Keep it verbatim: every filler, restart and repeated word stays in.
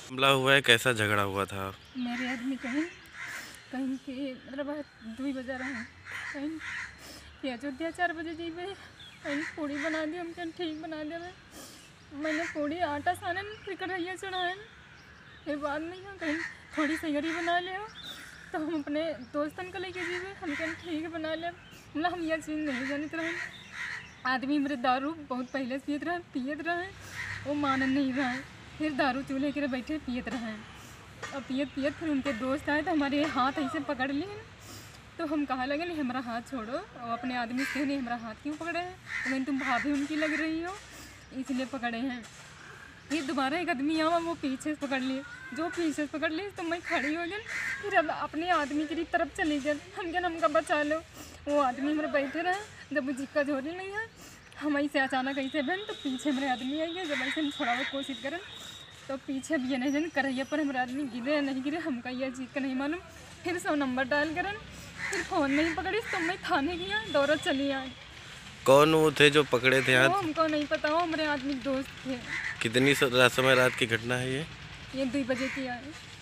हमला हुआ है, कैसा झगड़ा हुआ था? मेरे आदमी कहीं कहीं के मतलब दुई बजा रहे हैं कहीं कि अयोध्या चार बजे जीवे कहीं पूड़ी बना दी हम कहीं ठीक बना दे मैंने पूड़ी आटा साने फिर कढ़ैया चढ़ाए फिर बाद में यहाँ कहीं थोड़ी सैगरी बना लिया तो हम अपने दोस्तन को लेके जीवे हम कहीं ठीक बना लिया मतलब हम यह चीज़ नहीं जानते रहे। आदमी मेरे दारू बहुत पहले से पियत रहे पियत रहे वो मान नहीं रहा है फिर दारू चूल्हे के बैठे पियत रहे और पियत पियत फिर उनके दोस्त आए तो हमारे हाथ ऐसे पकड़ लिए तो हम कहा लगे नहीं हमारा हाथ छोड़ो और अपने आदमी से नहीं हमारा हाथ क्यों पकड़े हैं तो मैंने तुम भाभी उनकी लग रही हो इसलिए पकड़े हैं। फिर दोबारा एक आदमी आवा वो पीछे से पकड़ लिए जो पीछे से पकड़ लिए तो मैं खड़ी हो गई फिर अब अपने आदमी की तरफ चली गई हम क्या हमका बचा लो वो आदमी मेरे बैठे रहे जब वो जिक्का झोरी नहीं है हम ऐसे अचानक ऐसे बहन तो पीछे मेरे आदमी आई गए जब ऐसे हम छुड़ाने की कोशिश करें तो पीछे भी ये नहीं जान करैया पर हमारे आदमी गिरे या नहीं गिरे हमका यह चीज़ का नहीं मालूम। फिर सौ नंबर डायल करें फिर फ़ोन नहीं पकड़ी तो मैं थाने गया दौड़त चली आई। कौन वो थे जो पकड़े थे वो आज? हमको नहीं पता हो हमारे आदमी दोस्त थे। कितनी स- रात समय रात की घटना है ये? ये दो बजे की आई।